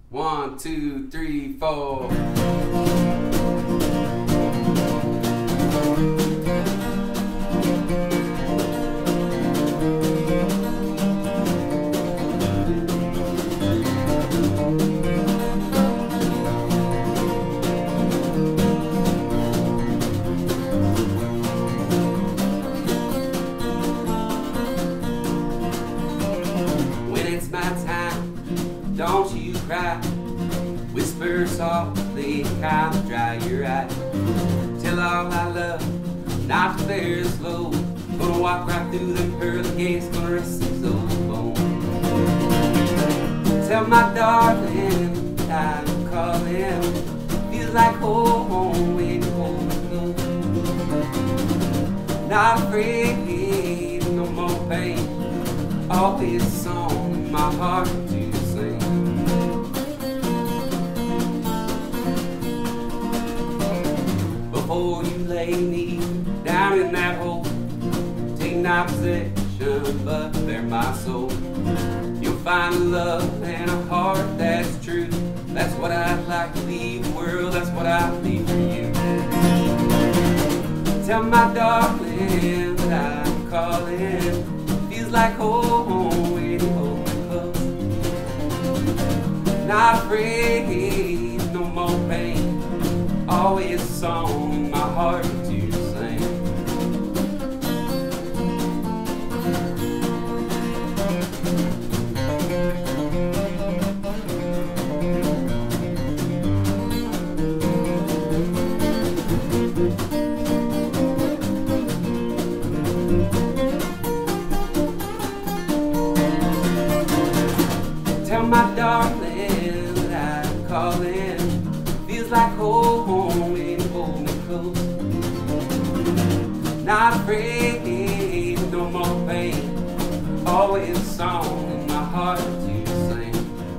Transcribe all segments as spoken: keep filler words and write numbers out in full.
One, two, three, four. When it's my time, don't you cry. Whisper softly, kind of dry your eyes. Tell all I love, not to bear slow. Gonna walk right through them pearly gates, gonna rest these old bones. Tell my darling I'm calling. Feels like home when you hold me close. Not afraid, no more pain. Always a song in my heart to sing. Before you lay me down in that hole, take not possession, but bear my soul. You'll find a love and a heart that's true. That's what I'd like to leave the world, that's what I leave for you. Tell my darling that I'm calling. Feels like home when you hold me close. Not afraid, no more pain. Always a song in my heart to sing. Tell my darling that I'm calling. Feels like home when you hold me close. Not afraid, no more pain. Always a song in my heart to sing.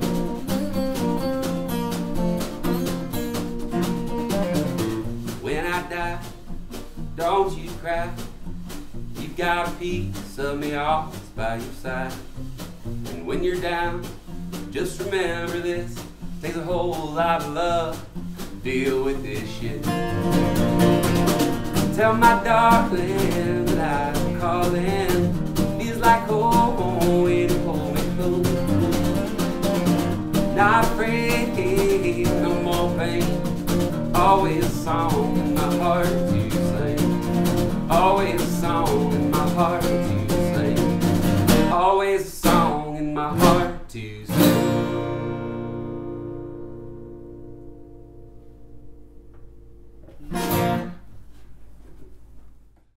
When I die, don't you cry. You've got a piece of me always by your side. And when you're down, just remember this. Takes a whole lot of love to deal with this shit. Tell my darling that I'm calling. Feels like home when you hold me close. Not afraid, no more pain. Always a song in my heart to sing. Always